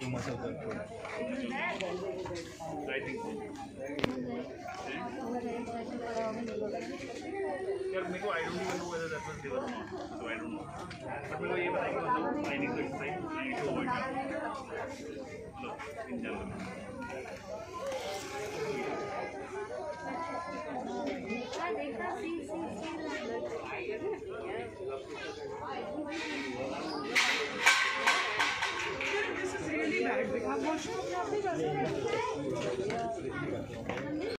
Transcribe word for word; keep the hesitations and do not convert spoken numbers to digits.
too much of the food. I think so. यार मेरे को I don't even know whether that was liver or not, so I don't know, but मेरे को ये पता है कि मतलब I need to exercise, I need to avoid low in general. This is really bad. आप वॉशरूम में आप नहीं जा सकते.